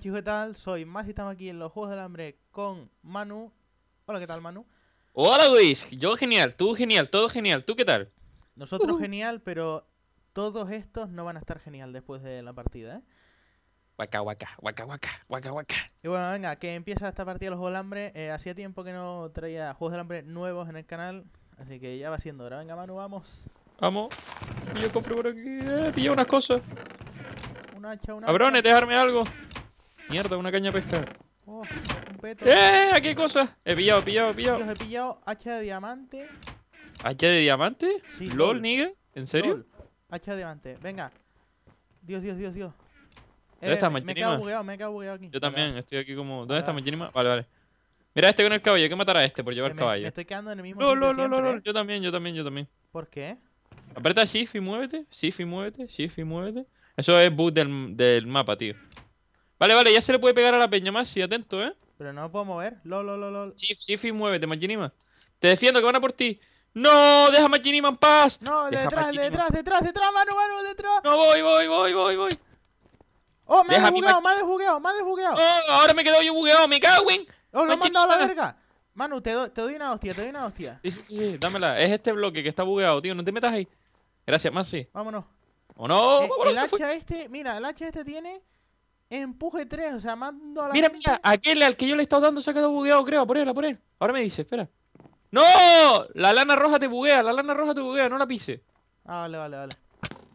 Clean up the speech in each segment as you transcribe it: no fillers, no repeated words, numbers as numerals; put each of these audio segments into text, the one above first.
chicos, ¿qué tal? Soy Mars y estamos aquí en los Juegos del Hambre con Manu. Hola, ¿qué tal, Manu? Hola Luis, yo genial, tú genial, todo genial, ¿tú qué tal? Nosotros genial, pero todos estos no van a estar genial después de la partida, ¿eh? Waka waka, waka waka, waka waka. Y bueno, venga, que empieza esta partida de los Juegos del Hambre. Hacía tiempo que no traía Juegos del Hambre nuevos en el canal, así que ya va siendo hora. Venga, Manu, vamos. Vamos, yo compro por aquí, pilla unas cosas. Un hacha, un hacha. Cabrones, dejarme algo. Mierda, una caña de pescar. Oh, un peto. Aquí hay cosas. He pillado, Dios, he pillado hacha de diamante. ¿Hacha de diamante? Sí, LOL, LOL. nigga, ¿en serio? LOL. Hacha de diamante. Venga. Dios, Dios, Dios, Dios. ¿Dónde está Me he quedado Machinima? bugueado, me he quedado bugueado aquí. Yo Vale, también, estoy aquí como... ¿Dónde vale, está vale. Machinima? Vale, vale. Mira este con el caballo, hay que matar a este por llevar Me caballo. estoy quedando en el mismo LOL, sitio LOL, LOL, siempre, LOL, ¿eh? yo también, yo también, yo también. ¿Por qué? Aprieta Shift y muévete, Shift y muévete, Shift y muévete. Eso es bug del mapa, tío. Vale, vale, ya se le puede pegar a la peña más, sí, atento, ¿eh? Pero no me puedo mover. Lol, lol, lol, lol. Shift y muévete, Machinima. Te defiendo, que van a por ti. ¡No! ¡Deja a Machinima en paz! No, Deja a Machinima. detrás, Manu, Manu, detrás. No, voy. Oh, me ha Deja a mi desbugueado, me ha desbugueado, me ha desbugueado. ¡Oh! Ahora me he quedado yo bugueado, me cago en... Oh, lo he mandado a la Machinima. verga. Manu, te doy una hostia, te doy una hostia. Sí, dámela. Es este bloque que está bugueado, tío. No te metas ahí. Gracias, Masi. Vámonos. ¿O no? El Vámonos, hacha este, mira, el hacha este tiene empuje 3, o sea, mando a la Mira, gente. mira, aquel al que yo le he estado dando se ha quedado bugueado, creo. Por él. Ahora me dice, espera. ¡No! La lana roja te buguea, no la pise. Ah, vale, vale, vale.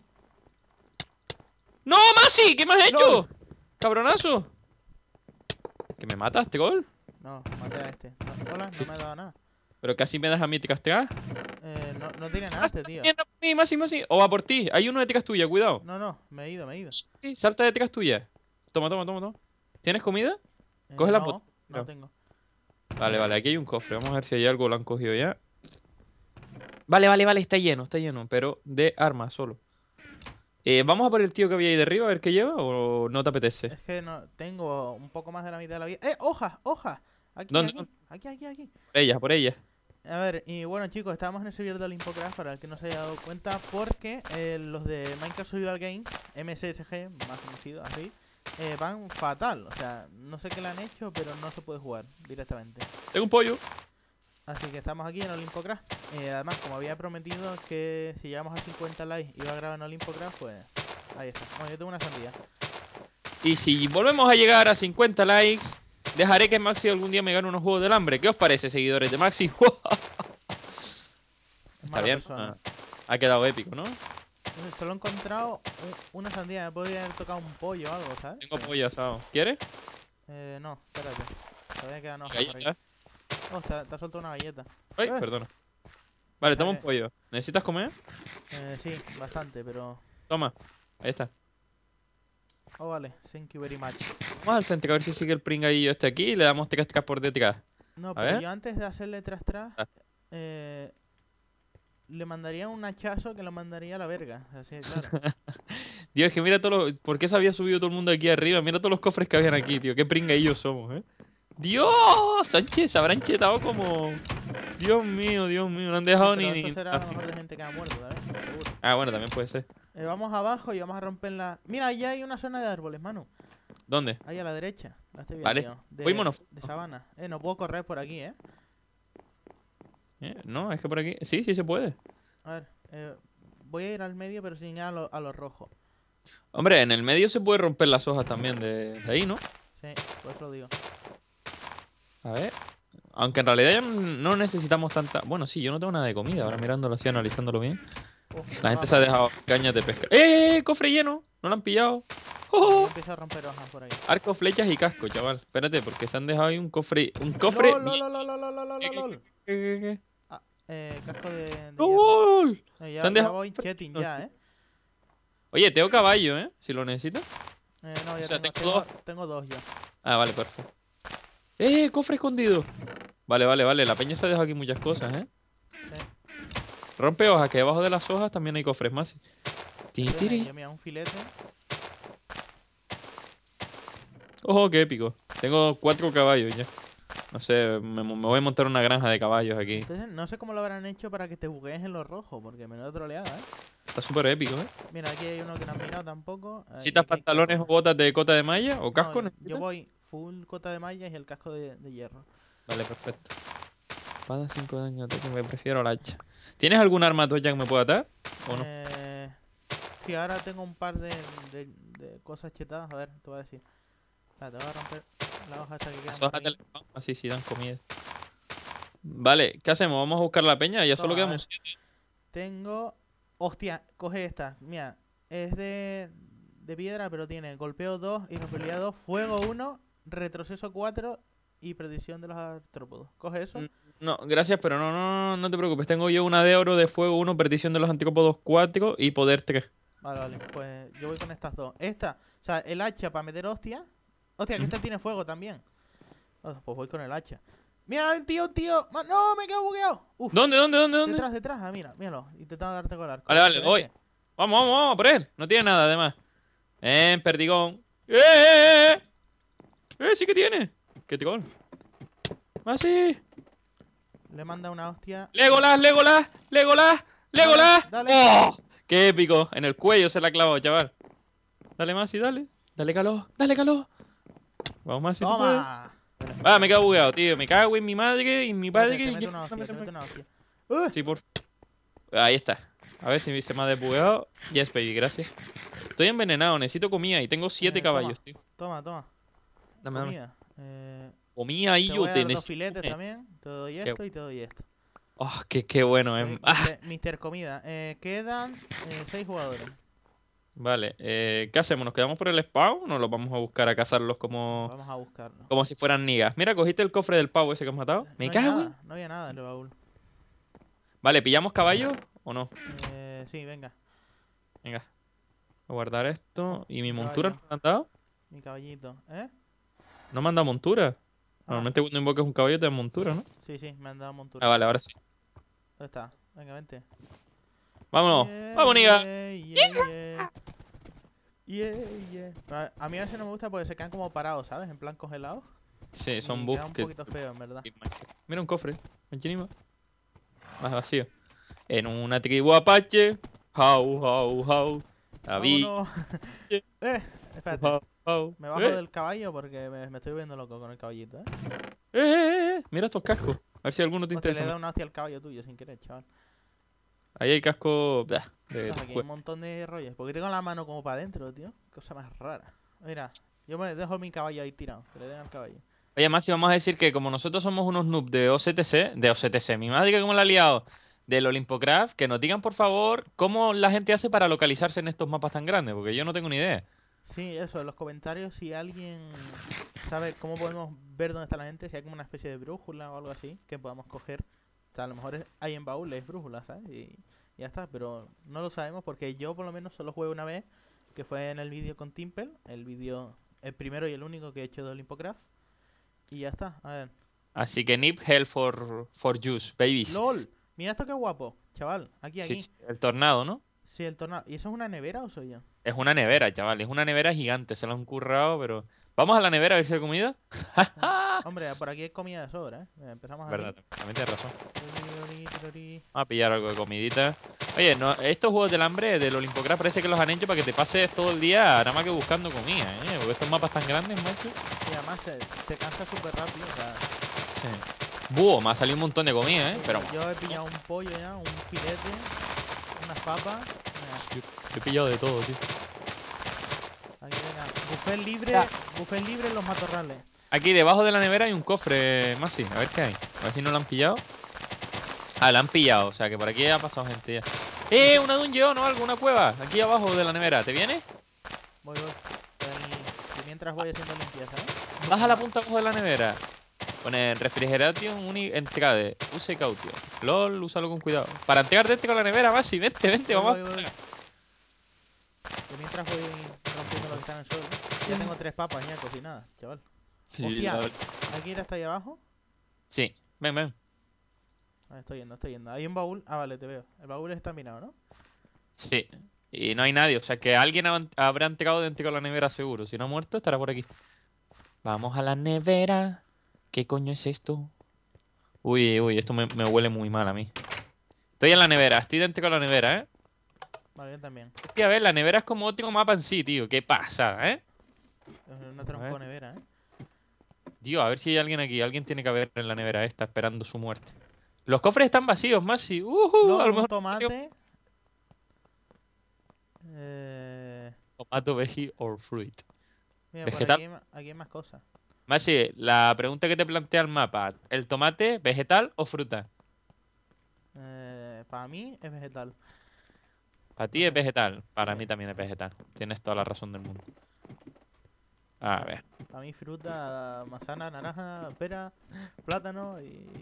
¡No, Masi! ¿Qué me has hecho? ¡Lol! ¡Cabronazo! ¿Que me mataste, gol? No, maté a este. No, hola, Sí. no me ha dado nada. Pero casi me das a mí, te casteas. No tiene nada este tío. Viendo por mí, Masi. O va por ti. Hay uno de ticas tuya, cuidado. No, me he ido. Sí, salta de ticas tuya. Toma. ¿Tienes comida? Coge la botella. No tengo. Vale, aquí hay un cofre. Vamos a ver si hay algo, lo han cogido ya. Vale, está lleno, pero de armas solo. ¿Vamos a por el tío que había ahí de arriba a ver qué lleva o no te apetece? Es que no tengo un poco más de la mitad de la vida. ¡Hoja! Aquí, ¿Dónde? aquí. Por ella. A ver, y bueno chicos, estábamos en el servidor de Olympocraft, para el que no se haya dado cuenta, porque los de Minecraft Survival Game, MSSG, más conocido así, van fatal. O sea, no sé qué le han hecho, pero no se puede jugar directamente. Tengo un pollo. Así que estamos aquí en Olympocraft. Además, como había prometido que si llegamos a 50 likes iba a grabar en Olympocraft, pues ahí está. Bueno, yo tengo una sandía. Y si volvemos a llegar a 50 likes, dejaré que Maxi algún día me gane unos juegos del hambre. ¿Qué os parece, seguidores de Maxi? Es Está mala bien. persona. Ha quedado épico, ¿no? Solo he encontrado una sandía. Me podría haber tocado un pollo o algo, ¿sabes? Tengo pollo asado. ¿Quieres? No, espérate. Todavía quedan hojas por ahí. Galleta. Oh, te ha soltado una galleta. Ay, perdona. Vale, toma un Eh. pollo. ¿Necesitas comer? Sí, bastante, pero... Toma. Ahí está. Oh, vale. Thank you very much. Vamos al centro a ver si sigue el pringadillo este aquí y le damos ticas por detrás. No, A pero ver. yo antes de hacerle tras, Ah. le mandaría un hachazo que lo mandaría a la verga. Así, claro. Dios, es que mira todo lo... ¿Por qué se había subido todo el mundo aquí arriba? Mira todos los cofres que habían aquí, tío. Qué pringadillos somos, ¿eh? ¡Dios! Sánchez, se habrán chetado como... Dios mío, no han dejado Pero ni... esto será a lo mejor de gente que ha muerto, ¿sabes? Seguro. Ah, bueno, también puede ser. Vamos abajo y vamos a romper la... Mira, ahí hay una zona de árboles, Manu. ¿Dónde? Ahí a la derecha. La estoy viendo Vale. yo. Fuímonos. De sabana. No puedo correr por aquí, ¿eh? No, es que por aquí... Sí se puede. A ver, voy a ir al medio, pero sin ir a lo rojo. Hombre, en el medio se puede romper las hojas también de ahí, ¿no? Sí, pues lo digo. A ver. Aunque en realidad ya no necesitamos tanta... Bueno, sí, yo no tengo nada de comida. Ahora mirándolo así, analizándolo bien. La gente se ha dejado cañas de pesca. ¡Cofre lleno! No lo han pillado. ¡Oh! Empiezo a romper hojas por ahí. Arco, flechas y casco, chaval. Espérate, porque se han dejado ahí un cofre... Un cofre... LOL. ¿Qué? Casco de hierro. ¡Lol! No, Se ya, han ya dejado... voy chetting ya, ¿eh? Oye, tengo caballo, ¿eh? Si lo necesitas. No, ya O sea, tengo dos ya. Ah, vale, perfecto. Cofre escondido. Vale. La peña se ha dejado aquí muchas cosas, ¿eh? Sí. Rompe hojas, que debajo de las hojas también hay cofres más. Yo mira, un filete. Ojo, qué épico. Tengo 4 caballos ya. No sé, me voy a montar una granja de caballos aquí. Entonces, no sé cómo lo habrán hecho para que te buguees en lo rojo, porque menuda troleada, ¿eh? Está súper épico, ¿eh? Mira, aquí hay uno que no han mirado tampoco. ¿Necesitas pantalones o botas de cota de malla o casco? No, yo ¿necesitas? voy full cota de mallas y el casco de hierro. Vale, perfecto. Espada 5 daño, ataque, me prefiero la hacha. ¿Tienes algún arma toya que me pueda atar? ¿O no? Sí, ahora tengo un par de cosas chetadas. A ver, te voy a decir. Te voy a romper la hoja hasta que quedan Las por hojas ahí. del spam, así sí dan comida. Vale, ¿qué hacemos? ¿Vamos a buscar la peña? Ya Toma, solo a quedamos ver. 7. Tengo... Hostia, coge esta. Mira, es de piedra, pero tiene golpeo 2, irresponsabilidad 2, fuego 1, retroceso 4 y predicción de los artrópodos. Coge eso. No, gracias, pero no te preocupes. Tengo yo una de oro, de fuego 1, perdición de los anticópodos 4 y poder 3. Vale, vale. Pues yo voy con estas dos. Esta, o sea, el hacha para meter hostia. Hostia, que esta tiene fuego también. Pues voy con el hacha. Mira, un tío. No, me he quedado bugueado. Uf. ¿Dónde? Detrás. Ah, míralo. Intentando darte con el arco. Vale, Pero voy. este. Vamos, por él. No tiene nada, además. Perdigón. ¡Eh! Sí que tiene. ¿Qué te Ah, sí. Le manda una hostia. Legolas. Dale. ¡Oh! ¡Qué épico! En el cuello se la ha clavado, chaval. Dale, Masi, dale. Dale calor. Vamos, Masi, tú puedes. Toma. Ah, me cago bugueado, tío. Me cago en mi madre y en mi padre. Te mete una hostia. Sí, por... Ahí está. A ver si se me ha desbugueado. Yes, baby, gracias. Estoy envenenado, necesito comida y tengo 7 caballos, tío. Toma. Dame. Comida. Comida y Te yo voy a te dar dos necesito. filetes también. Te doy esto y te doy esto. Oh, qué bueno, Soy Ah, Mister Comida. Quedan 6 jugadores. vale, ¿qué hacemos? ¿Nos quedamos por el spawn o nos los vamos a buscar a cazarlos como Vamos a buscarlo. si fueran nigas? Mira, cogiste el cofre del pavo ese que has matado. Me cago en... No había nada en el baúl. Vale, ¿pillamos caballos o no? Sí, venga. Venga. Voy a guardar esto. ¿Y mi montura Caballo. no me han dado? Mi caballito. No me han dado montura. Ah, Normalmente cuando invocas un caballo te dan montura, ¿no? sí, me han dado montura. Ah, vale, ahora sí. ¿Dónde está? Venga, vente. Vámonos. ¡Vamos, niga! Pero a mí a veces no me gusta porque se quedan como parados, ¿sabes? En plan congelados. Sí, son Y buffs queda un que... poquito feo, en verdad. Mira un cofre. Encima. Más vacío. En una tribu apache. How. David. Vámonos. Espérate. Me bajo del caballo porque me estoy volviendo loco con el caballito, Mira estos cascos. A ver si alguno te Hostia, le he interesa. dado una hostia al caballo tuyo sin querer, chaval. Ahí hay casco. De Aquí hay un montón de rollos. Porque tengo la mano como para adentro, tío. Cosa más rara. Mira, yo me dejo mi caballo ahí tirado. Que le den al caballo. Oye, Masi, vamos a decir que como nosotros somos unos noobs de OCTC, mi madre que como la ha liado, del Olympocraft, que nos digan por favor cómo la gente hace para localizarse en estos mapas tan grandes, porque yo no tengo ni idea. Sí, eso, en los comentarios si alguien sabe cómo podemos ver dónde está la gente, si hay como una especie de brújula o algo así que podamos coger. O sea, a lo mejor hay en baúles brújulas, ¿sabes? Y ya está, pero no lo sabemos porque yo por lo menos solo jugué una vez, que fue en el vídeo con Timple, el primero y el único que he hecho de Olympocraft. Y ya está, a ver. Así que Nip Hell for Juice, babies. ¡LOL! Mira esto qué guapo, chaval, aquí. Sí, el tornado, ¿no? Sí, el tornado. ¿Y eso es una nevera o soy yo? Es una nevera, chaval, es una nevera gigante, se lo han currado, pero... ¿Vamos a la nevera a ver si hay comida? Hombre, por aquí hay comida de sobra, ¿eh? Empezamos a Verdad, también tienes razón. ver. Vamos a pillar algo de comidita. Oye, no, estos juegos del hambre del Olympocraft parece que los han hecho para que te pases todo el día nada más que buscando comida, ¿eh? Porque estos mapas tan grandes, macho. Y además te cansa súper rápido, o sea... Sí. Buah, me ha salido un montón de comida, ¿eh? Pero Yo he pillado un pollo ya, un filete, unas papas. yo he pillado de todo, tío. Aquí venga, buffet libre en los matorrales. Aquí debajo de la nevera hay un cofre, Masi. A ver qué hay. A ver si no lo han pillado. Ah, la han pillado. O sea que por aquí ha pasado gente ya. Una dungeon o algo, una cueva. Aquí abajo de la nevera. ¿Te viene? Voy. Y mientras voy haciendo limpieza, ¿eh? Baja la punta abajo de la nevera. Pone refrigeration entrade. Use cautio. LOL, úsalo con cuidado. Para entregar este con la nevera, Masi. Vente, vamos. Voy. Que mientras voy rompiendo lo que está en el suelo. Ya tengo 3 papas ya cocinadas, chaval. Hostia, LOL. ¿hay que ir hasta ahí abajo? Sí, ven. Ah, estoy yendo. Hay un baúl. Ah, vale, te veo. El baúl está minado, ¿no? Sí. Y no hay nadie. O sea que alguien habrá entrado dentro de la nevera seguro. Si no ha muerto, estará por aquí. Vamos a la nevera. ¿Qué coño es esto? Uy, esto me huele muy mal a mí. Estoy en la nevera, estoy dentro de la nevera, ¿eh? Vale, yo también. Hostia, a ver, la nevera es como otro mapa en sí, tío. ¿Qué pasa, Es una tronco nevera, Tío, a ver si hay alguien aquí. Alguien tiene que haber en la nevera esta esperando su muerte. Los cofres están vacíos, Masi. A lo Un mejor... tomate. Tomato, veggie or fruit. Mira, Vegetal. aquí hay más cosas. Masi, la pregunta que te plantea el mapa. ¿El tomate, vegetal o fruta? Para mí es vegetal. Para ti es vegetal. Para Sí. mí también es vegetal. Tienes toda la razón del mundo. A ver. Para mí fruta, manzana, naranja, pera, plátano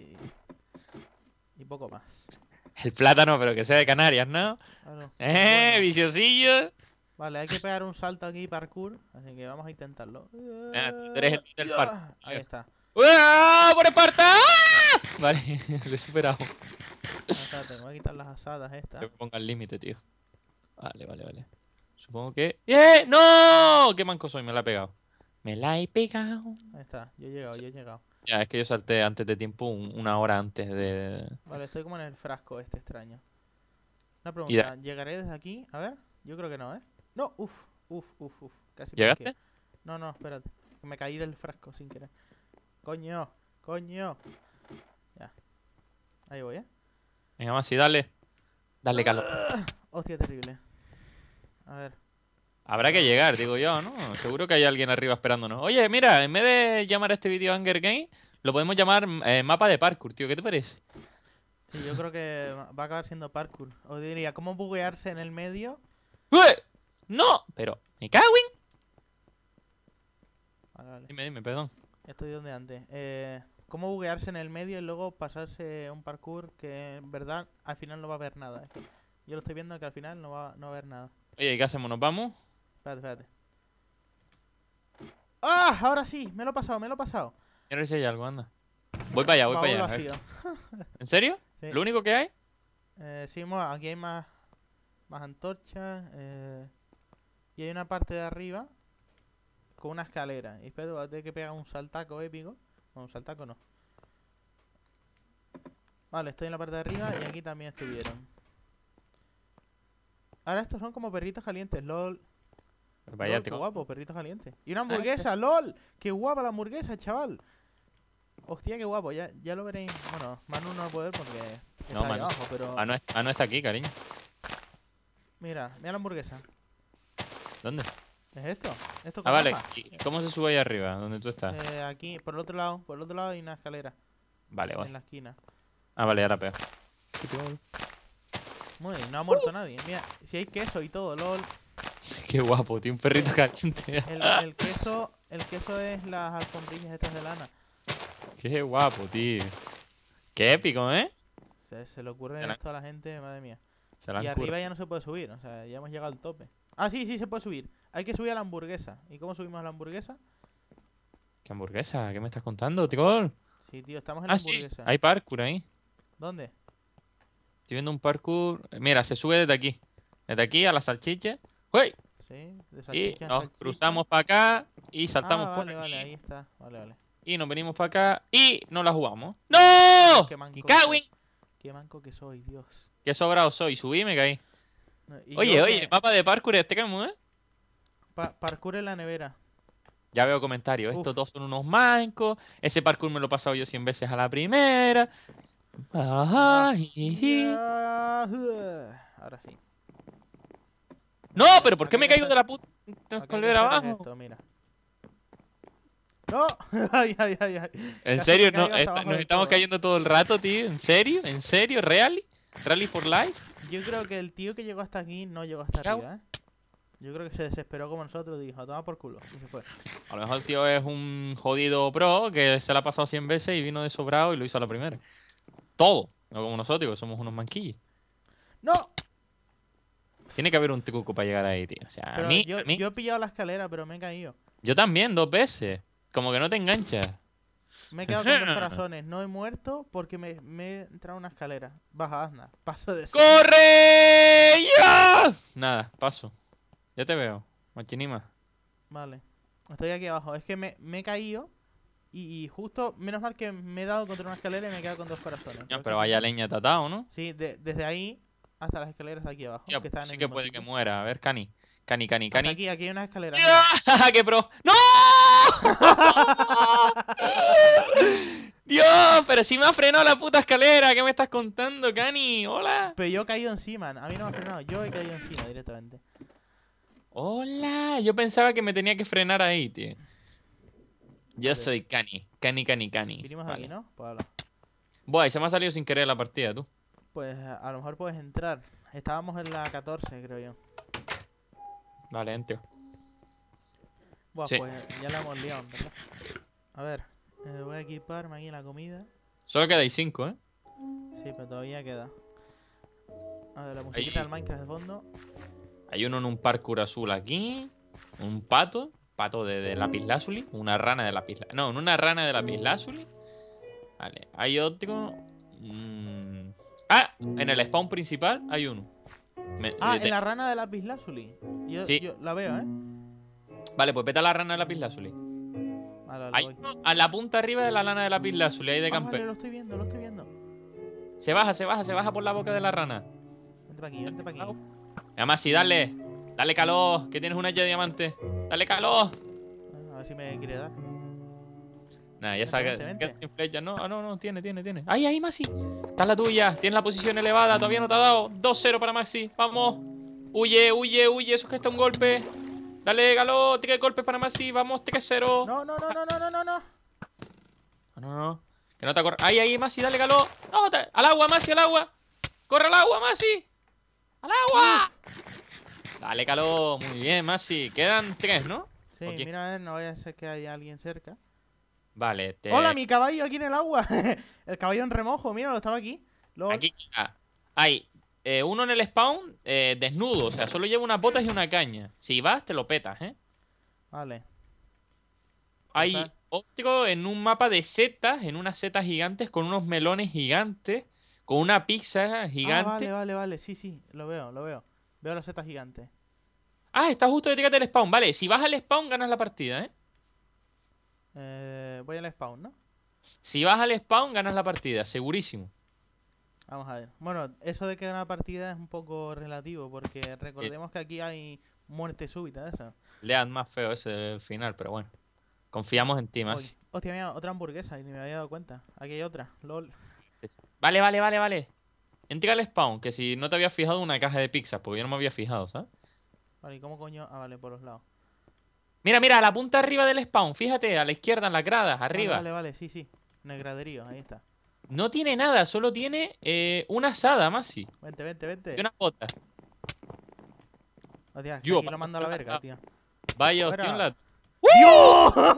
y poco más. El plátano, pero que sea de Canarias, ¿no? Claro. ¡Eh! Bueno, ¡Viciosillo! vale, hay que pegar un salto aquí parkour, así que vamos a intentarlo. Tú eres el del parque. Ahí está. ¡Uah! ¡Por Esparta! ¡Ah! Vale, lo he superado. Espérate, me voy a quitar las asadas estas. Que me ponga el límite, tío. Vale. Supongo que... ¡Eh! ¡No! ¡Qué manco soy! Me la he pegado. Me la he pegado. Ahí está, yo he llegado. Ya, es que yo salté antes de tiempo, una hora antes de... Vale, estoy como en el frasco este extraño. Una Y pregunta, ¿llegaré desde aquí? A ver, yo creo que no, ¿eh? No, uf. Casi ¿Llegaste? panqueo. No, espérate. Que me caí del frasco sin querer. Coño. Ya. Ahí voy, ¿eh? Venga, más, sí, dale. Dale, calor. Hostia, terrible. A ver. Habrá que llegar, digo yo, ¿no? Seguro que hay alguien arriba esperándonos. Oye, mira, en vez de llamar a este vídeo Hunger Game, lo podemos llamar mapa de parkour, tío. ¿Qué te parece? Sí, yo creo que va a acabar siendo parkour. Os diría, ¿cómo buguearse en el medio? ¡Ué! ¡No! Pero, ¿me cago en? Vale. Dime, perdón. Ya estoy donde antes. ¿Cómo buguearse en el medio y luego pasarse un parkour que en verdad al final no va a haber nada? Es que yo lo estoy viendo que al final no va a haber nada. Oye, ¿y qué hacemos? ¿Nos vamos? Espérate. ¡Ah! Ahora sí, me lo he pasado. Mira a ver si hay algo, anda. Voy para allá, Baúl a ver. vacío. ¿En serio? Sí. ¿Lo único que hay? Sí, aquí hay más antorchas. Y hay una parte de arriba con una escalera. Y espero, voy a tener que pegar un saltaco épico. Bueno, un saltaco no. Vale, estoy en la parte de arriba y aquí también estuvieron. Ahora estos son como perritos calientes, lol. Pues vaya, LOL, qué guapo, perritos calientes. Y una hamburguesa, lol. Qué guapa la hamburguesa, chaval. Hostia, qué guapo, ya lo veréis. Bueno, Manu no va a poder porque está ahí Manu. abajo, pero... No está aquí, cariño. Mira la hamburguesa. ¿Dónde? ¿Es esto? ¿Esto Ah, con vale. hoja? ¿Y cómo se sube ahí arriba, donde tú estás? Aquí, por el otro lado hay una escalera. Vale, En vale. la esquina. Ah, vale, ahora pego. Muy bien, no ha muerto nadie. Mira, si hay queso y todo, lol. Qué guapo, tío, un perrito caliente. El queso es las alfombrillas estas de lana. Qué guapo, tío. Qué épico, ¿eh? Se le ocurre Se la- esto a la gente, madre mía. Se la Y han arriba currado. ya no se puede subir, o sea, ya hemos llegado al tope. Ah, sí, se puede subir. Hay que subir a la hamburguesa. ¿Y cómo subimos a la hamburguesa? ¿Qué hamburguesa? ¿Qué me estás contando, tío? Sí, tío, estamos en la Ah, sí, hamburguesa. hay parkour ahí. ¿Dónde? Estoy viendo un parkour. Mira, se sube desde aquí. Desde aquí a la salchicha. ¡Uy! Sí, de Y salchicha en nos salchicha. cruzamos para acá y saltamos por vale, aquí. ahí está. Vale. Y nos venimos para acá y nos la jugamos. ¡No! Qué manco ¡Me que cago soy. en! Qué manco que soy, Dios. Qué sobrado soy. Subí y me caí. No, y Oye, yo que- mapa de parkour este camo, ¿eh? Parkour en la nevera. Ya veo comentarios. Uf. Estos dos son unos mancos. Ese parkour me lo he pasado yo 100 veces a la primera. Ay. Ahora sí. No, pero ¿por qué me caigo de la puta escalera abajo? Esto, mira. ¡No! ay. ¿En Casi serio? me No, caigo hasta abajo nos del estamos todo. cayendo todo el rato, tío. ¿En serio? ¿En serio? ¿Rally? ¿Rally for life? Yo creo que el tío que llegó hasta aquí no llegó hasta Cago. arriba, ¿eh? Yo creo que se desesperó como nosotros y dijo, toma por culo. Y se fue. A lo mejor el tío es un jodido pro que se la ha pasado 100 veces y vino de sobrado y lo hizo a la primera. Todo. No como nosotros, que somos unos manquillos. ¡No! Tiene que haber un truco para llegar ahí, tío. O sea, Pero a mí, yo he pillado la escalera, pero me he caído. yo también, 2 veces. Como que no te enganchas. Me he quedado con 2 corazones. No he muerto porque me he entrado en una escalera. Baja, anda. Paso de eso. ¡Corre! ¡Ya! Nada, paso. Ya te veo. Machinima. Vale. Estoy aquí abajo. Es que me he caído y justo, menos mal que me he dado contra una escalera y me he quedado con 2 corazones. Ya, pero vaya leña tatao, ¿no? Sí, desde ahí hasta las escaleras de aquí abajo. Tío, Que están en sí el que mismo puede sitio. que muera. A ver, Cani. Cani. Hasta aquí hay unas escaleras. ¡Ah! ¡Qué pro! ¡No! Dios, pero si me ha frenado la puta escalera. ¿Qué me estás contando, Cani? Hola. Pero yo he caído encima. A mí no me ha frenado. Yo he caído encima directamente. Hola. Yo pensaba que me tenía que frenar ahí, tío. Yo Vale. soy Cani. Cani. Vinimos Vale. aquí, ¿no? Pues habla. Buah, y se me ha salido sin querer la partida, tú. Pues a lo mejor puedes entrar. Estábamos en la 14, creo yo. Vale, entro. Buah, Sí. pues ya la hemos liado, ¿verdad? A ver, voy a equiparme aquí la comida. Solo quedáis 5, ¿eh? Sí, pero todavía queda. A ver, la musiquita Ahí. del Minecraft de fondo. Hay uno en un parkour azul aquí. Un pato. Pato de lapislázuli. Una rana de lapislázuli. No, una rana de lapislázuli. Vale, hay otro. Ah, en el spawn principal hay uno. Ah, en la rana de lapislázuli. Sí. Yo la veo, ¿eh? Vale, pues vete a la rana de lapislázuli. Vale, Hay voy. uno a la punta arriba de la lana de lapislázuli, ahí de Ah, vale, camper. lo estoy viendo, lo estoy viendo. Se baja por la boca de la rana. Vente para aquí, vente para aquí. Además, sí, dale. Dale calor, que tienes un hacha de diamante. Dale calor. A ver si me quiere dar. Nah, ya Vente, sabes. vente, vente. Sin flecha. No, no, tiene. Ahí, Maxi. Está la tuya. Tienes la posición elevada, todavía no te ha dado. 2-0 para Maxi. Vamos. Huye. Eso es que está un golpe. Dale, calor. 3 golpes para Maxi. Vamos, 3-0. No. No. Que no te corra. Ahí, Maxi, dale calor. No, al agua, Maxi, al agua. Corre al agua, Maxi. ¡Al agua! Dale calor. Muy bien, Maxi. Quedan 3, ¿no? Sí, Ok. mira a ver, no vaya a ser que haya alguien cerca. Vale, ¡Hola, mi caballo aquí en el agua! El caballo en remojo, mira, lo estaba aquí. Aquí hay uno en el spawn desnudo. O sea, solo lleva unas botas y una caña. Si vas, te lo petas, ¿eh? Vale. Hay Total. otro en un mapa de setas, en unas setas gigantes, con unos melones gigantes, con una pizza gigante. Vale, sí, lo veo. Veo las setas gigantes. Ah, está justo detrás del spawn. Vale, si vas al spawn, ganas la partida, ¿eh? Voy al spawn, ¿no? Si vas al spawn, ganas la partida, segurísimo. Vamos a ver. Bueno, eso de que gana partida es un poco relativo, porque recordemos que aquí hay muerte súbita, eso. Lead más feo ese el final, pero bueno. Confiamos en ti, Uy, más. hostia, mira, otra hamburguesa y ni me había dado cuenta. Aquí hay otra, lol. Vale. Entra al spawn, que si no te habías fijado una caja de pizzas, porque yo no me había fijado, ¿sabes? Vale, ¿y cómo coño? Ah, vale, por los lados. Mira, a la punta arriba del spawn, fíjate, a la izquierda, en las gradas, arriba. Vale, sí. En el graderío, ahí está. No tiene nada, solo tiene una asada, Masi. Vente. Y una bota. Hostia, que Yo, aquí lo mando a la verga, tío. Vaya, Fuera. hostia, la... ¡Dios!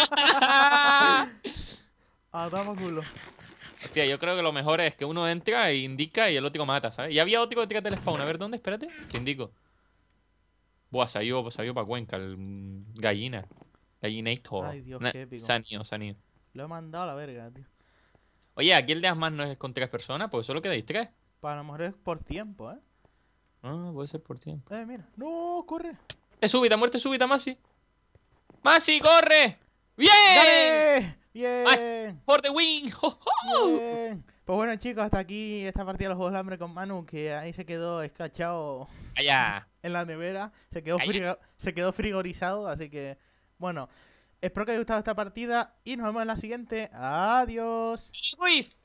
Ah, toma culo. Hostia, yo creo que lo mejor es que uno entra e indica y el otro mata, ¿sabes? Y había otro detrás del spawn, a ver, ¿dónde? Espérate, te indico. Buah, salió para Cuenca, el gallina. Gallinator. Ay, Dios, qué épico. Sanio. Lo he mandado a la verga, tío. Oye, aquí el de Asmas no es con 3 personas, porque solo quedáis 3. Para lo mejor es por tiempo, ¿eh? Ah, puede ser por tiempo. Mira. No, corre. Muerte súbita, Masi. ¡Masi, corre! ¡Bien! ¡Dale! Bien. ¡For the win! ¡Jo, jo! Bien. Pues bueno, chicos, hasta aquí esta partida de los Juegos del Hambre con Manu, que ahí se quedó escachado ¡Allá! en la nevera. Se quedó frigorizado, así que... Bueno, espero que os haya gustado esta partida y nos vemos en la siguiente. Adiós. ¡Luis!